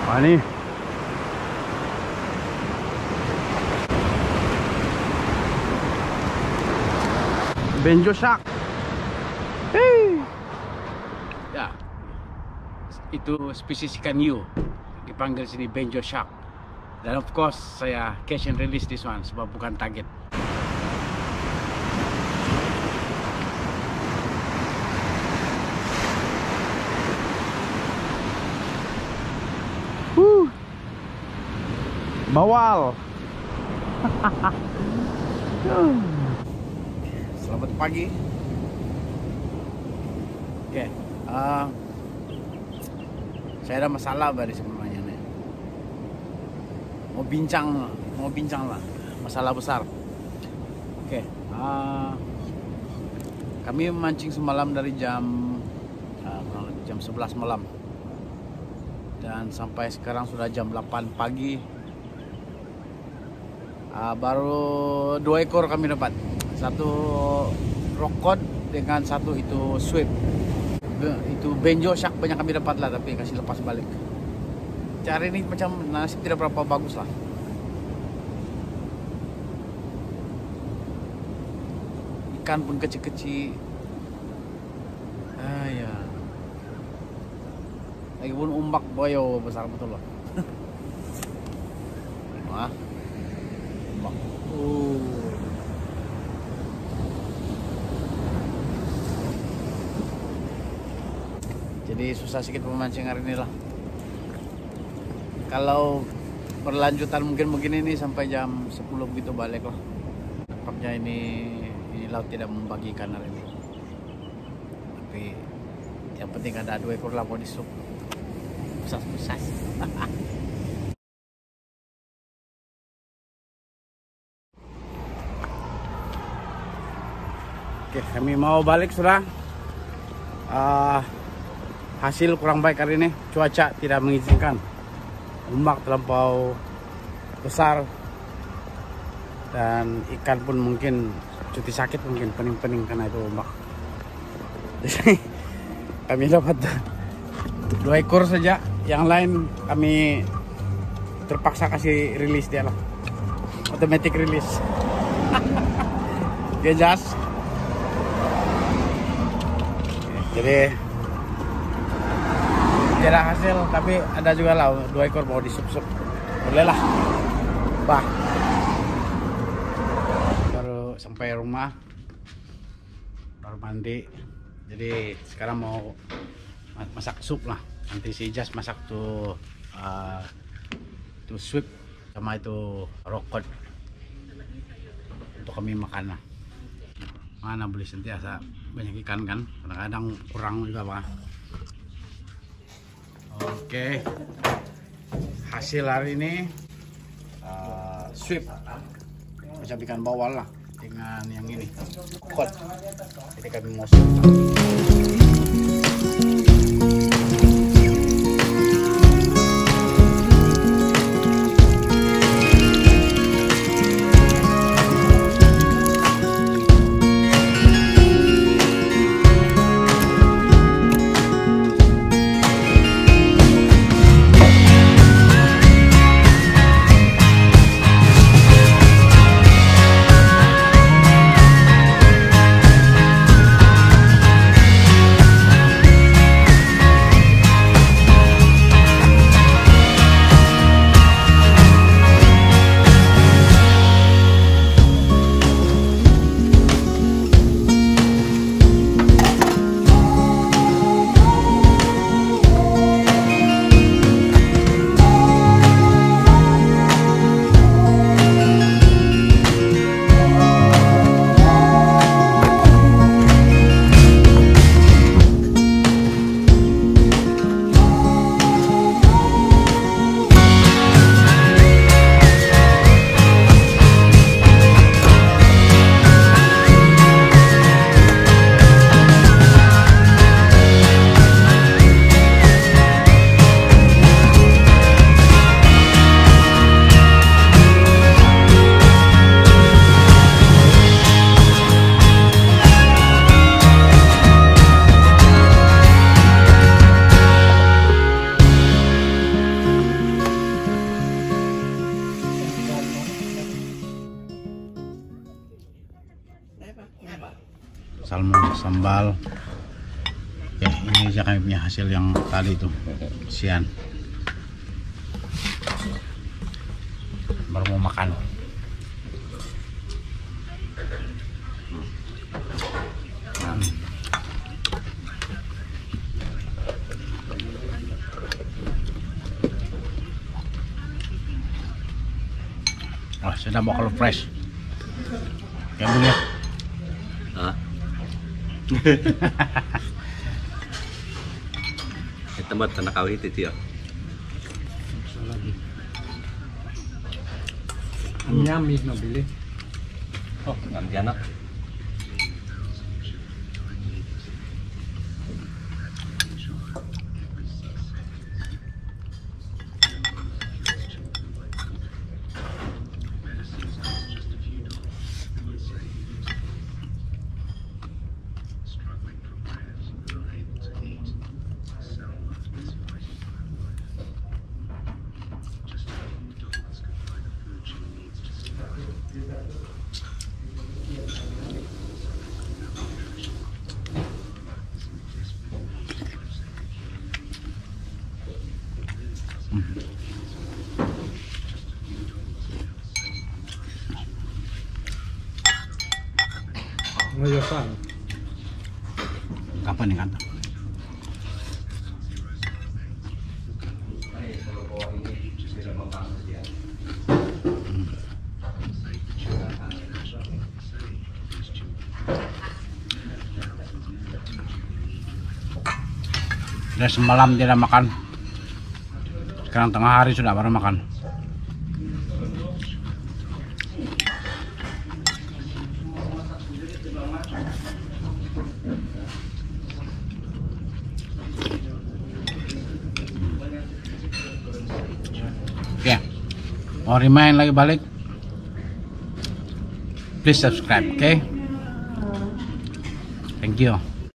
Ini Benjo Shark. Ya, itu spesies ikan hiu, dipanggil sini Benjo Shark. Dan of course saya catch and release this one sebab bukan target. Bawal. Selamat pagi. Oke, saya ada masalah dari sebenarnya nih. Mau bincang lah, masalah besar. Oke, kami memancing semalam dari jam 11 malam dan sampai sekarang sudah jam 8 pagi. Baru 2 ekor kami dapat, satu rockcod dengan satu itu sweep. Itu Benjo Shark banyak kami dapat lah, tapi kasih lepas balik. Cara ini macam nasib tidak berapa bagus lah. Ikan pun kecil-kecil. Ya. Lagi pun umbak boyo besar betul loh. Wah. Jadi susah sedikit memancing hari ini lah. Kalau berlanjutan mungkin begini nih sampai jam 10 begitu balik lah. Nampaknya ini laut tidak membagikan hari ini. Tapi yang penting ada 2 ekor lah mau disup. Susah. Oke, kami mau balik sudah. Hasil kurang baik hari ini, cuaca tidak mengizinkan. Ombak terlampau besar dan ikan pun mungkin cuti sakit, mungkin pening-pening karena itu ombak. Jadi kami dapat 2 ekor saja, yang lain kami terpaksa kasih rilis dia lah, automatic release. Dia jas. Jadi tidak hasil, tapi ada juga lah 2 ekor mau disup-sup, boleh lah. Bah, baru sampai rumah, baru mandi. Jadi sekarang mau masak sup lah. Nanti si Jas masak tuh sweep sama itu rockcod untuk kami makan lah. Mana boleh sentiasa banyak ikan kan, kadang-kadang kurang juga Pak. Oke, hasil hari ini sweep macam ikan bawal lah dengan yang ini rockcod. Jadi kami mau salmon sambal. Ya, ini aja kami punya hasil yang tadi itu sian. Baru mau makan. Wah, sedap bakal fresh. Kayak boleh. Hah? Tempat tanah kawin itu ya. Nyami nabili. Oh, ngambil anak. Ngayosan. Kapan nih kanta? Udah semalam tidak makan. Sekarang tengah hari sudah baru makan. Oke, mau remind lagi balik. Please subscribe, okay? Thank you.